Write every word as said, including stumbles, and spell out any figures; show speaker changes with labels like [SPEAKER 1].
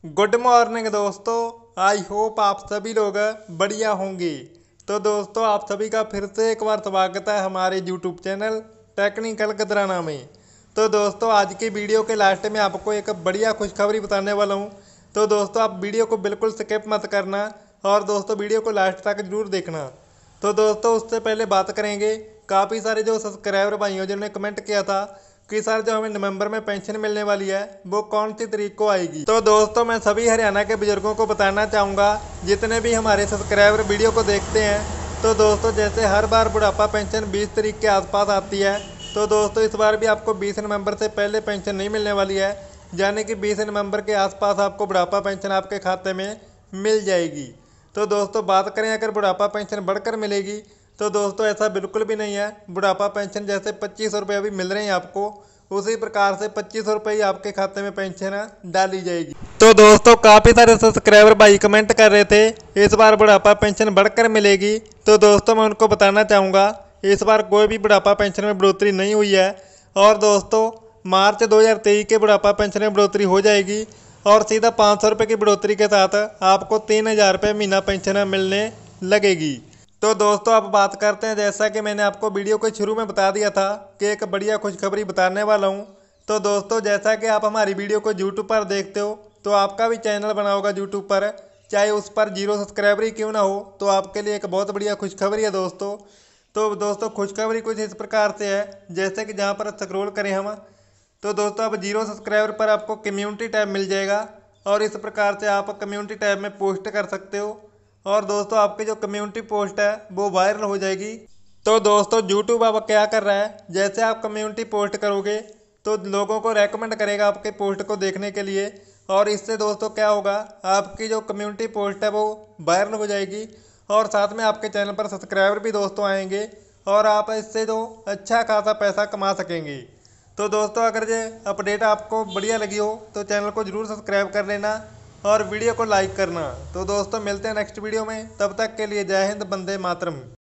[SPEAKER 1] Good morning दोस्तों। I hope आप सभी लोग बढ़िया होंगे। तो दोस्तों आप सभी का फिर से एक बार स्वागत है हमारे यूट्यूब चैनल टेक्निकल कदराना में। तो दोस्तों आज की वीडियो के लास्ट में आपको एक बढ़िया खुशखबरी बताने वाला हूं। तो दोस्तों आप वीडियो को बिल्कुल स्किप मत करना और दोस्तों वीडियो को लास्ट तक जरूर देखना। तो दोस्तों उससे पहले बात करेंगे काफ़ी सारे जो सब्सक्राइबर भाइयों जिन्होंने कमेंट किया था कि सर जो हमें नवंबर में पेंशन मिलने वाली है वो कौन सी तारीख को आएगी। तो दोस्तों मैं सभी हरियाणा के बुजुर्गों को बताना चाहूँगा जितने भी हमारे सब्सक्राइबर वीडियो को देखते हैं। तो दोस्तों जैसे हर बार बुढ़ापा पेंशन बीस तारीख के आसपास आती है, तो दोस्तों इस बार भी आपको बीस नवंबर से पहले पेंशन नहीं मिलने वाली है, यानी कि बीस नवंबर के आसपास आपको बुढ़ापा पेंशन आपके खाते में मिल जाएगी। तो दोस्तों बात करें अगर बुढ़ापा पेंशन बढ़कर मिलेगी तो दोस्तों ऐसा बिल्कुल भी नहीं है। बुढ़ापा पेंशन जैसे पच्चीस सौ रुपये अभी मिल रहे हैं आपको, उसी प्रकार से पच्चीस सौ रुपये ही आपके खाते में पेंशन डाली जाएगी। तो दोस्तों काफ़ी सारे सब्सक्राइबर भाई कमेंट कर रहे थे इस बार बुढ़ापा पेंशन बढ़कर मिलेगी। तो दोस्तों मैं उनको बताना चाहूँगा इस बार कोई भी बुढ़ापा पेंशन में बढ़ोतरी नहीं हुई है और दोस्तों मार्च दो हज़ार तेईस के बुढ़ापा पेंशन में बढ़ोतरी हो जाएगी और सीधा पाँच सौ रुपये की बढ़ोतरी के साथ आपको तीन हज़ार रुपये महीना पेंशन मिलने लगेगी। तो दोस्तों अब बात करते हैं, जैसा कि मैंने आपको वीडियो के शुरू में बता दिया था कि एक बढ़िया खुशखबरी बताने वाला हूं। तो दोस्तों जैसा कि आप हमारी वीडियो को यूट्यूब पर देखते हो तो आपका भी चैनल बना होगा यूट्यूब पर, चाहे उस पर जीरो सब्सक्राइबर ही क्यों ना हो, तो आपके लिए एक बहुत बढ़िया खुशखबरी है दोस्तों। तो दोस्तों खुशखबरी कुछ इस प्रकार से है, जैसे कि जहाँ पर स्क्रॉल करें हम तो दोस्तों अब जीरो सब्सक्राइबर पर आपको कम्युनिटी टैब मिल जाएगा और इस प्रकार से आप कम्युनिटी टैब में पोस्ट कर सकते हो और दोस्तों आपकी जो कम्युनिटी पोस्ट है वो वायरल हो जाएगी। तो दोस्तों यूट्यूब अब क्या कर रहा है, जैसे आप कम्युनिटी पोस्ट करोगे तो लोगों को रेकमेंड करेगा आपके पोस्ट को देखने के लिए और इससे दोस्तों क्या होगा, आपकी जो कम्युनिटी पोस्ट है वो वायरल हो जाएगी और साथ में आपके चैनल पर सब्सक्राइबर भी दोस्तों आएंगे और आप इससे जो अच्छा खासा पैसा कमा सकेंगे। तो दोस्तों अगर ये अपडेट आपको बढ़िया लगी हो तो चैनल को ज़रूर सब्सक्राइब कर लेना और वीडियो को लाइक करना। तो दोस्तों मिलते हैं नेक्स्ट वीडियो में, तब तक के लिए जय हिंद, वंदे मातरम।